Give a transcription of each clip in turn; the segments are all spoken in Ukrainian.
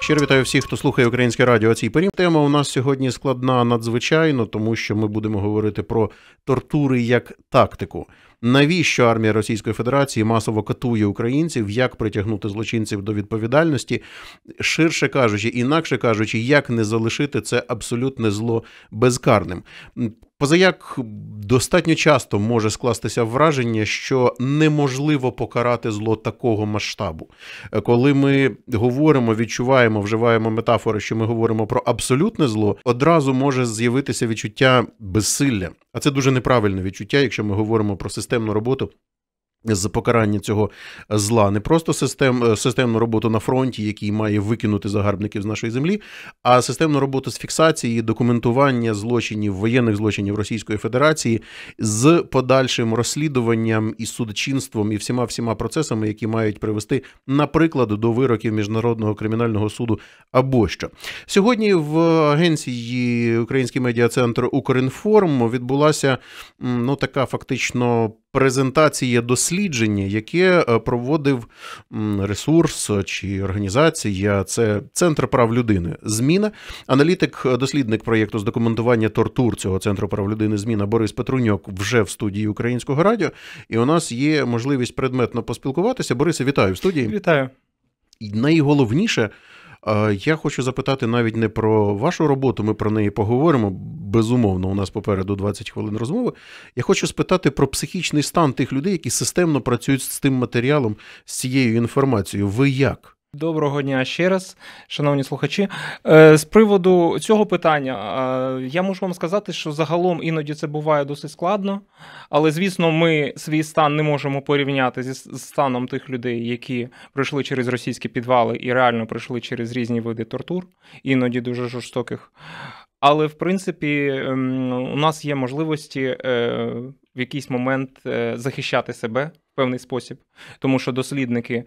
Щиро вітаю всіх, хто слухає Українське радіо. Цій порі. Тема у нас сьогодні складна надзвичайно, тому що ми будемо говорити про тортури як тактику. Навіщо армія Російської Федерації масово катує українців, як притягнути злочинців до відповідальності, ширше кажучи, інакше кажучи, як не залишити це абсолютне зло безкарним. Позаяк достатньо часто може скластися враження, що неможливо покарати зло такого масштабу. Коли ми говоримо, відчуваємо, вживаємо метафори, що ми говоримо про абсолютне зло, одразу може з'явитися відчуття безсилля. А це дуже неправильне відчуття, якщо ми говоримо про системну роботу з покарання цього зла. Не просто системну роботу на фронті, який має викинути загарбників з нашої землі, а системну роботу з фіксації, документування злочинів, воєнних злочинів Російської Федерації з подальшим розслідуванням і судочинством, і всіма процесами, які мають привести, наприклад, до вироків Міжнародного кримінального суду або що. Сьогодні в агенції Український медіа-центр «Укрінформ» відбулася така фактично презентація дослідження, яке проводив ресурс чи організація, це Центр прав людини «Зміна». Аналітик-дослідник проєкту з документування тортур цього Центру прав людини «Зміна» Борис Петруньок вже в студії Українського радіо, і у нас є можливість предметно поспілкуватися. Борисе, вітаю в студії. Вітаю. І найголовніше, я хочу запитати навіть не про вашу роботу, ми про неї поговоримо, безумовно, у нас попереду 20 хвилин розмови. Я хочу спитати про психічний стан тих людей, які системно працюють з цим матеріалом, з цією інформацією. Ви як? Доброго дня ще раз, шановні слухачі. З приводу цього питання, я можу вам сказати, що загалом іноді це буває досить складно, але, звісно, ми свій стан не можемо порівняти зі станом тих людей, які пройшли через російські підвали і реально пройшли через різні види тортур, іноді дуже жорстоких. Але, в принципі, у нас є можливості в якийсь момент захищати себе в певний спосіб, тому що дослідники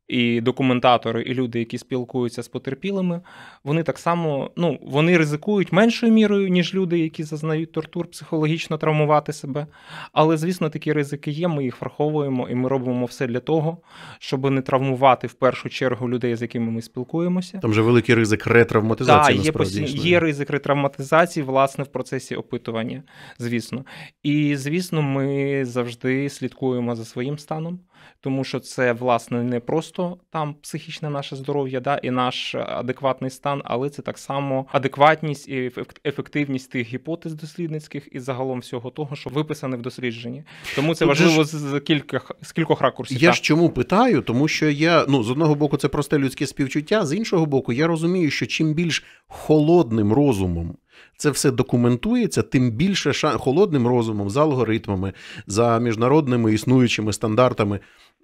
і документатори, і люди, які спілкуються з потерпілими, вони так само, вони ризикують меншою мірою, ніж люди, які зазнають тортур, психологічно травмувати себе. Але, звісно, такі ризики є, ми їх враховуємо, і ми робимо все для того, щоб не травмувати в першу чергу людей, з якими ми спілкуємося. Там же великий ризик ретравматизації, насправді. Так, є ризик ретравматизації, власне, в процесі опитування, звісно. І, звісно, ми завжди слідкуємо за своїм станом, тому що це, власне, не просто там психічне наше здоров'я, і наш адекватний стан, але це так само адекватність і ефективність тих гіпотез дослідницьких і загалом всього того, що виписане в дослідженні. Тому це важливо з кількох ракурсів. Я ж чому питаю? Тому що я, з одного боку, це просте людське співчуття, з іншого боку, я розумію, що чим більш холодним розумом це все документується, тим більше холодним розумом, за алгоритмами, за міжнародними існуючими стандартами,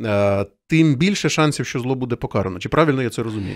тим більше шансів, що зло буде покарано. Чи правильно я це розумію?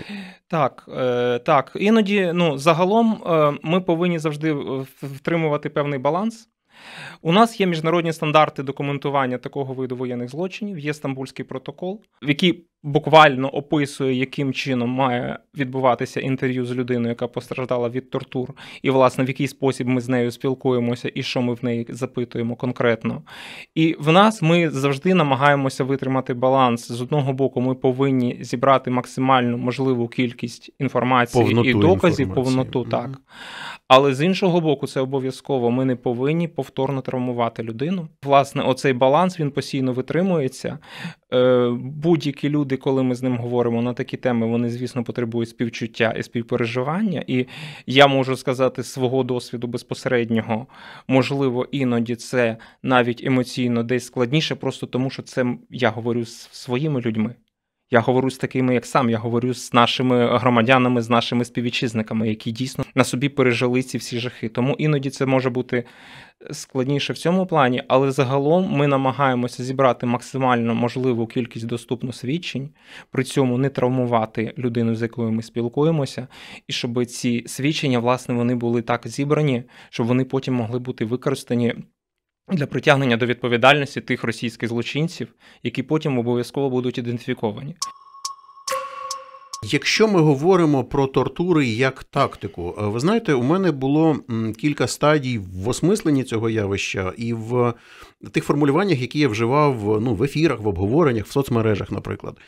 Так. Іноді, загалом ми повинні завжди втримувати певний баланс. У нас є міжнародні стандарти документування такого виду воєнних злочинів, є Стамбульський протокол, який буквально описує, яким чином має відбуватися інтерв'ю з людиною, яка постраждала від тортур, і, власне, в який спосіб ми з нею спілкуємося і що ми в неї запитуємо конкретно. І в нас ми завжди намагаємося витримати баланс. З одного боку, ми повинні зібрати максимальну можливу кількість інформації і доказів, повноту, так. Але з іншого боку, це обов'язково, ми не повинні повторно травмувати людину. Власне, оцей баланс, він постійно витримується. Будь-які люди, коли ми з ним говоримо на такі теми, вони, звісно, потребують співчуття і співпереживання. І я можу сказати з свого досвіду безпосереднього, можливо, іноді це навіть емоційно десь складніше, просто тому, що це я говорю з своїми людьми. Я говорю з такими, як сам, я говорю з нашими громадянами, з нашими співвітчизниками, які дійсно на собі пережили ці всі жахи. Тому іноді це може бути складніше в цьому плані, але загалом ми намагаємося зібрати максимально можливу кількість доступну свідчень, при цьому не травмувати людину, з якою ми спілкуємося, і щоб ці свідчення, власне, вони були так зібрані, щоб вони потім могли бути використані для притягнення до відповідальності тих російських злочинців, які потім обов'язково будуть ідентифіковані. Якщо ми говоримо про тортури як тактику, ви знаєте, у мене було кілька стадій в осмисленні цього явища і в тих формулюваннях, які я вживав в ефірах, в обговореннях, в соцмережах, наприклад.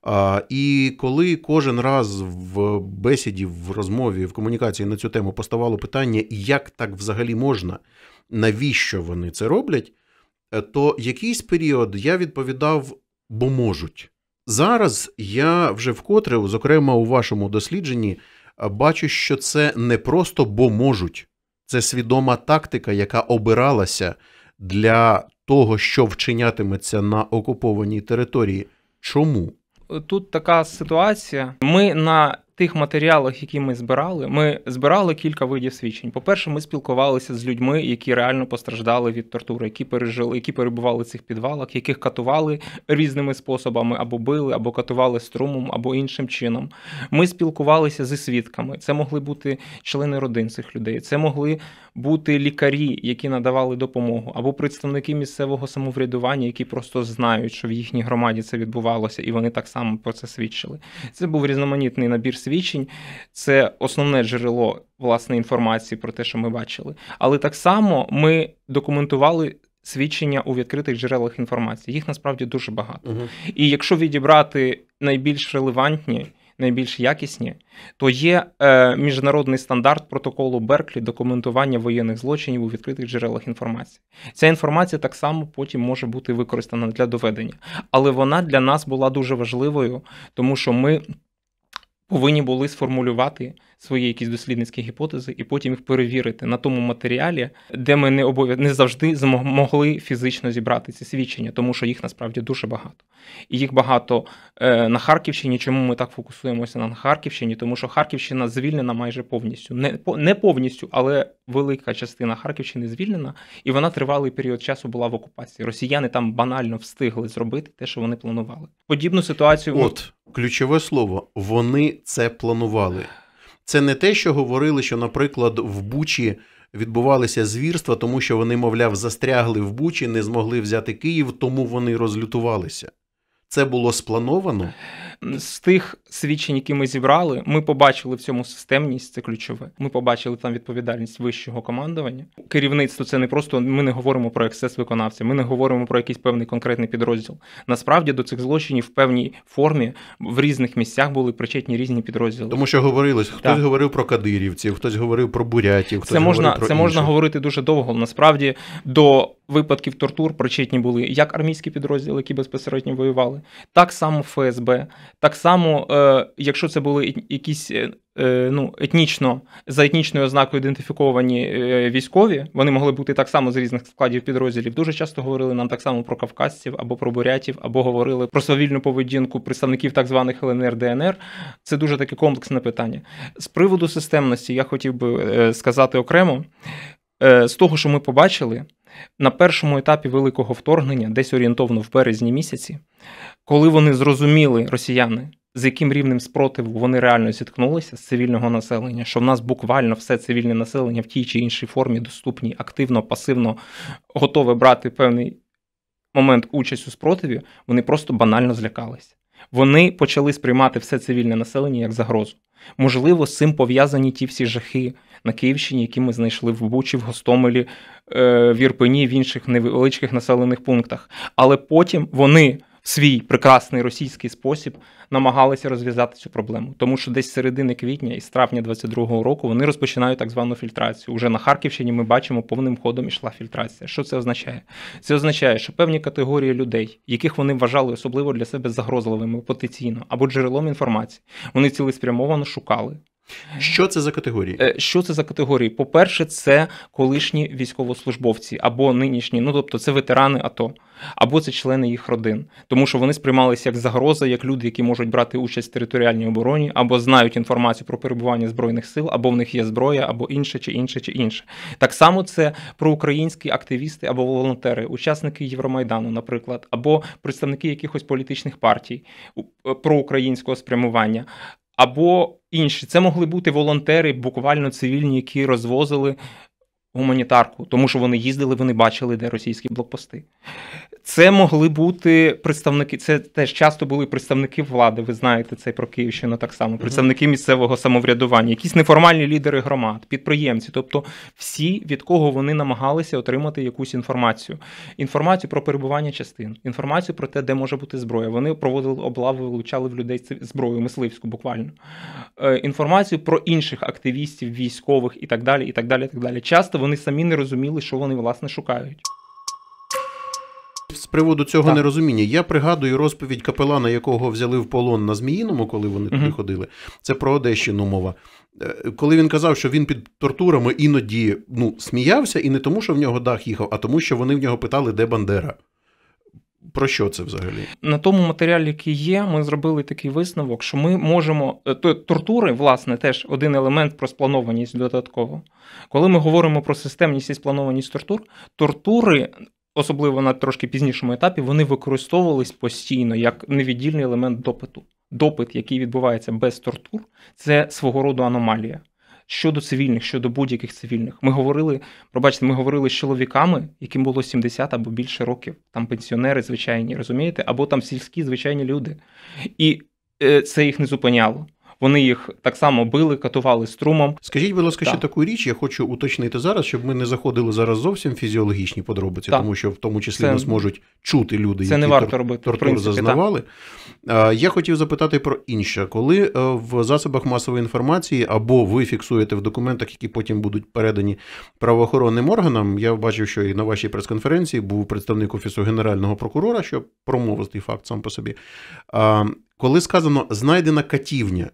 І коли кожен раз в бесіді, в розмові, в комунікації на цю тему поставало питання, як так взагалі можна, навіщо вони це роблять, то якийсь період я відповідав, бо можуть. Зараз я вже вкотре, зокрема у вашому дослідженні, бачу, що це не просто «бо можуть». Це свідома тактика, яка обиралася для того, що вчинятиметься на окупованій території. Чому? Тут така ситуація. Ми на тих матеріалах, які ми збирали кілька видів свідчень. По-перше, ми спілкувалися з людьми, які реально постраждали від тортури, які пережили, які перебували в цих підвалах, яких катували різними способами, або били, або катували струмом, або іншим чином. Ми спілкувалися зі свідками. Це могли бути члени родин цих людей, це могли бути лікарі, які надавали допомогу, або представники місцевого самоврядування, які просто знають, що в їхній громаді це відбувалося, і вони так само про це свідчили. Це був різноманітний набір свідчень, це основне джерело, власне, інформації про те, що ми бачили. Але так само ми документували свідчення у відкритих джерелах інформації. Їх насправді дуже багато. Угу. І якщо відібрати найбільш релевантні, найбільш якісні, то є міжнародний стандарт протоколу Берклі документування воєнних злочинів у відкритих джерелах інформації. Ця інформація так само потім може бути використана для доведення. Але вона для нас була дуже важливою, тому що ми повинні були сформулювати свої якісь дослідницькі гіпотези і потім їх перевірити на тому матеріалі, де ми не завжди змогли фізично зібрати ці свідчення, тому що їх насправді дуже багато. І їх багато на Харківщині. Чому ми так фокусуємося на Харківщині? Тому що Харківщина звільнена майже повністю. Не повністю, але велика частина Харківщини звільнена, і вона тривалий період часу була в окупації. Росіяни там банально встигли зробити те, що вони планували. Подібну ситуацію... От, ключове слово. Вони це планували. Це не те, що говорили, що, наприклад, в Бучі відбувалися звірства, тому що вони, мовляв, застрягли в Бучі, не змогли взяти Київ, тому вони розлютувалися. Це було сплановано? З тих свідчень, які ми зібрали, ми побачили в цьому системність, це ключове. Ми побачили там відповідальність вищого командування. Керівництво – це не просто, ми не говоримо про ексцес виконавця, ми не говоримо про якийсь певний конкретний підрозділ. Насправді до цих злочинів в певній формі в різних місцях були причетні різні підрозділи. Тому що говорилось, хтось говорив про кадирівців, хтось говорив про бурятів, хтось говорив про інших. Це можна говорити дуже довго. Насправді до випадків тортур причетні були як армійські підрозділи, які безпосередньо воювали, так само ФСБ, так само, якщо це були якісь за етнічною ознакою ідентифіковані військові, вони могли бути так само з різних складів підрозділів. Дуже часто говорили нам так само про кавказців або про бурятів, або говорили про свавільну поведінку представників так званих ЛНР, ДНР. Це дуже таке комплексне питання. З приводу системності я хотів би сказати окремо, з того, що ми побачили, на першому етапі великого вторгнення, десь орієнтовно в березні місяці, коли вони зрозуміли, росіяни, з яким рівнем спротиву вони реально зіткнулися з цивільного населення, що в нас буквально все цивільне населення в тій чи іншій формі доступні, активно, пасивно, готове брати певний момент участь у спротиві, вони просто банально злякалися. Вони почали сприймати все цивільне населення як загрозу. Можливо, з цим пов'язані ті всі жахи на Київщині, які ми знайшли в Бучі, в Гостомелі, в Ірпені, в інших невеличких населених пунктах. Але потім вони в свій прекрасний російський спосіб намагалися розв'язати цю проблему. Тому що десь з середини квітня і з травня 22-го року вони розпочинають так звану фільтрацію. Уже на Харківщині ми бачимо, повним ходом ішла фільтрація. Що це означає? Це означає, що певні категорії людей, яких вони вважали особливо для себе загрозливими потенційно, або джерелом інформації, вони цілеспрямовано шукали. Що це за категорії? Що це за категорії? По-перше, це колишні військовослужбовці, або нинішні, тобто це ветерани АТО, або це члени їх родин. Тому що вони сприймалися як загроза, як люди, які можуть брати участь в територіальній обороні, або знають інформацію про перебування Збройних сил, або в них є зброя, або інше, чи інше, чи інше. Так само це проукраїнські активісти або волонтери, учасники Євромайдану, наприклад, або представники якихось політичних партій проукраїнського спрямування. Або інші. Це могли бути волонтери, буквально цивільні, які розвозили гуманітарку, тому що вони їздили, вони бачили, де російські блокпости. Це могли бути представники, це теж часто були представники влади, ви знаєте, це про Київщину так само, представники місцевого самоврядування, якісь неформальні лідери громад, підприємці, тобто всі, від кого вони намагалися отримати якусь інформацію. Інформацію про перебування частин, інформацію про те, де може бути зброя. Вони проводили облави, вилучали в людей зброю, мисливську буквально. Інформацію про інших активістів, військових і так далі, і так далі, і так далі. Часто вони самі не розуміли, що вони, власне, шукають. З приводу цього нерозуміння, я пригадую розповідь капелана, якого взяли в полон на Зміїному, коли вони туди ходили. Це про Одещину мова. Коли він казав, що він під тортурами іноді сміявся, і не тому, що в нього дах їхав, а тому, що вони в нього питали, де Бандера. Про що це взагалі? На тому матеріалі, який є, ми зробили такий висновок, що ми можемо... Тортури, власне, теж один елемент про спланованість додатково. Коли ми говоримо про системність і спланованість тортури, особливо на трошки пізнішому етапі, вони використовувались постійно як невіддільний елемент допиту. Допит, який відбувається без тортур, це свого роду аномалія. Щодо цивільних, щодо будь-яких цивільних. Ми говорили з чоловіками, яким було 70 або більше років. Там пенсіонери звичайні, розумієте? Або там сільські звичайні люди. І це їх не зупиняло. Вони їх так само били, катували струмом. Скажіть, будь ласка, ще таку річ, я хочу уточнити зараз, щоб ми не заходили зараз зовсім в фізіологічні подробиці, тому що в тому числі нас можуть чути люди, які тортур зазнавали. Я хотів запитати про інше. Коли в засобах масової інформації або ви фіксуєте в документах, які потім будуть передані правоохоронним органам, я бачив, що і на вашій прес-конференції був представник Офісу Генерального прокурора, що промовив цей факт сам по собі. Коли сказано «знайдена катівня»,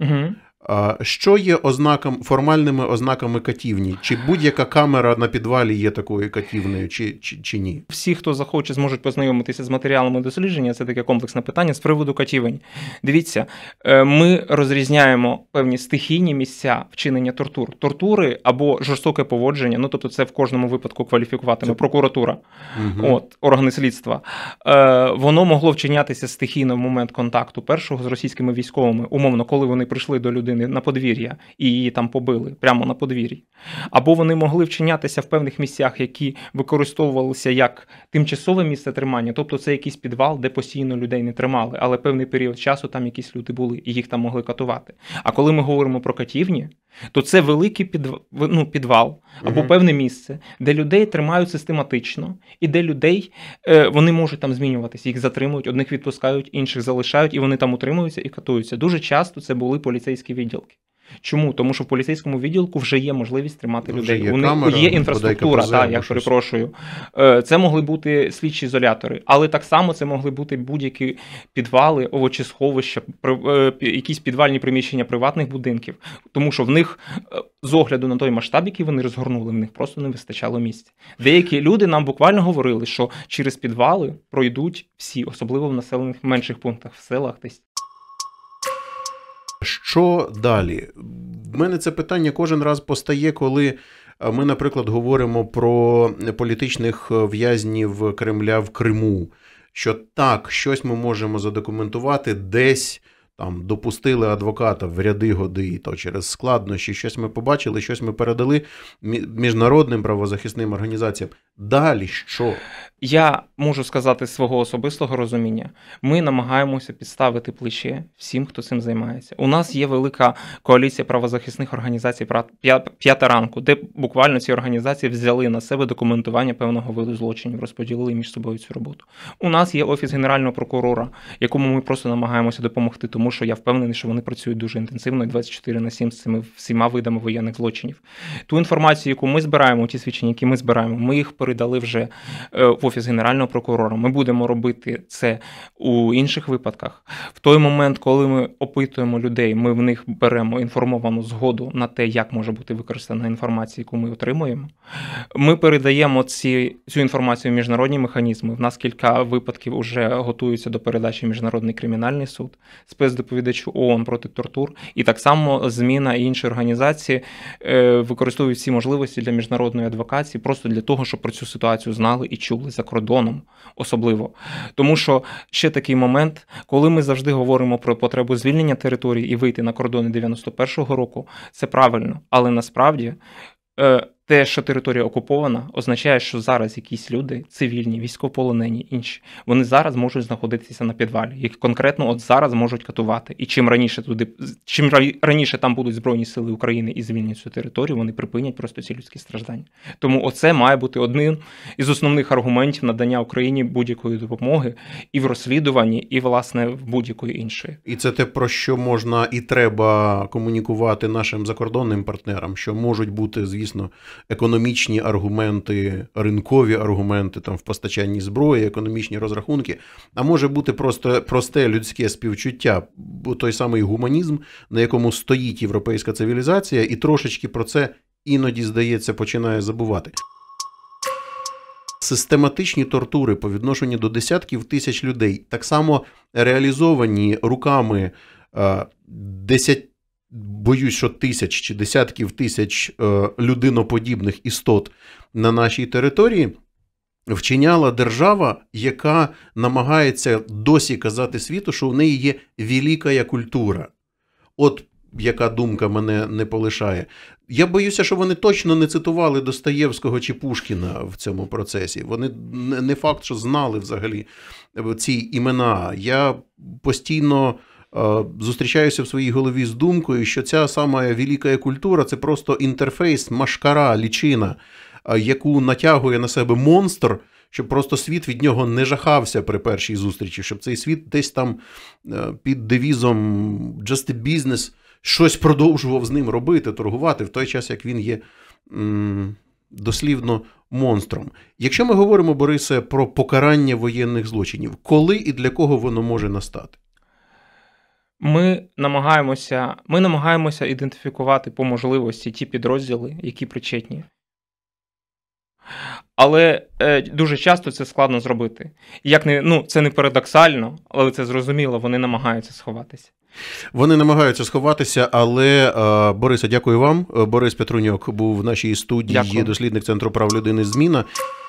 що є формальними ознаками катівні? Чи будь-яка камера на підвалі є такою катівною, чи ні? Всі, хто захоче, зможуть познайомитися з матеріалами дослідження, це таке комплексне питання з приводу катівень. Дивіться, ми розрізняємо певні стихійні місця вчинення тортур. Тортури або жорстоке поводження, тобто це в кожному випадку кваліфікуватиме прокуратура, органи слідства. Воно могло вчинятися стихійно в момент контакту першого з російськими військовими, умовно, коли вони прийшли до людини на подвір'я і її там побили, прямо на подвір'ї. Або вони могли вчинятися в певних місцях, які використовувалися як тимчасове місце тримання, тобто це якийсь підвал, де постійно людей не тримали, але певний період часу там якісь люди були, і їх там могли катувати. А коли ми говоримо про катівні, то це великий підвал або певне місце, де людей тримають систематично, і де людей, вони можуть там змінюватися, їх затримують, одних відпускають, інших залишають, і вони там утримуються і катуються. Дуже часто це були поліцейські відділки. Чому? Тому що в поліцейському відділку вже є можливість тримати людей. У них є інфраструктура, я перепрошую. Це могли бути слідчі ізолятори, але так само це могли бути будь-які підвали, овочесховища, якісь підвальні приміщення приватних будинків. Тому що в них, з огляду на той масштаб, який вони розгорнули, в них просто не вистачало місця. Деякі люди нам буквально говорили, що через підвали пройдуть всі, особливо в населених менших пунктах, в селах десь. Що далі? В мене це питання кожен раз постає, коли ми, наприклад, говоримо про політичних в'язнів Кремля в Криму, що так, щось ми можемо задокументувати, десь там допустили адвоката в ряди годи, то через складнощі, щось ми побачили, щось ми передали міжнародним правозахисним організаціям. Далі що? Я можу сказати з свого особистого розуміння. Ми намагаємося підставити плече всім, хто цим займається. У нас є велика коаліція правозахисних організацій «П'ята ранку», де буквально ці організації взяли на себе документування певного виду злочинів, розподілили між собою цю роботу. У нас є Офіс Генерального прокурора, якому ми просто намагаємося допомогти, тому що я впевнений, що вони працюють дуже інтенсивно і 24/7 з цими всіма видами воєнних злочинів. Ту інформацію, яку ми збираємо, ті свідчення, які ми збираємо, ми їх передали вже в Офіс Генерального прокурора. Ми будемо робити це у інших випадках. В той момент, коли ми опитуємо людей, ми в них беремо інформовану згоду на те, як може бути використана інформація, яку ми отримуємо. Ми передаємо цю інформацію в міжнародні механізми. В нас кілька випадків вже готуються до передачі в Міжнародний кримінальний суд, спецдоповідачу ООН проти тортур. І так само ЗМІна і інші організації використовують всі можливості для міжнародної адвокації просто для того, щоб про цю ситуацію знали і чули за кордоном особливо. Тому що ще такий момент, коли ми завжди говоримо про потребу звільнення території і вийти на кордони 91-го року, це правильно. Але насправді те, що територія окупована, означає, що зараз якісь люди, цивільні, військовополонені, інші, вони зараз можуть знаходитися на підвалі. Їх конкретно от зараз можуть катувати. І чим раніше там будуть Збройні сили України і звільнять цю територію, вони припинять просто ці людські страждання. Тому оце має бути одним із основних аргументів надання Україні будь-якої допомоги і в розслідуванні, і, власне, в будь-якої іншої. І це те, про що можна і треба комунікувати нашим закордонним партнерам, що можуть бути, звісно, економічні аргументи, ринкові аргументи там в постачанні зброї, економічні розрахунки, а може бути просто просте людське співчуття, той самий гуманізм, на якому стоїть європейська цивілізація, і трошечки про це іноді, здається, починає забувати. Систематичні тортури по відношенню до десятків тисяч людей, так само реалізовані руками боюсь, що тисяч чи десятків тисяч людиноподібних істот на нашій території, вчиняла держава, яка намагається досі казати світу, що в неї є велика культура. От яка думка мене не полишає. Я боюся, що вони точно не цитували Достоєвського чи Пушкіна в цьому процесі. Вони не факт, що знали взагалі ці імена. Я постійно зустрічаюся в своїй голові з думкою, що ця сама велика культура – це просто інтерфейс, машкара, лічина, яку натягує на себе монстр, щоб просто світ від нього не жахався при першій зустрічі, щоб цей світ десь там під девізом «just a business» щось продовжував з ним робити, торгувати, в той час, як він є дослівно монстром. Якщо ми говоримо, Борисе, про покарання воєнних злочинів, коли і для кого воно може настати? Ми намагаємося ідентифікувати по можливості ті підрозділи, які причетні. Але дуже часто це складно зробити. Це не парадоксально, але це зрозуміло, вони намагаються сховатися. Вони намагаються сховатися, але, Борисе, дякую вам. Борис Петруньок був в нашій студії, дослідник Центру прав людини «Зміна».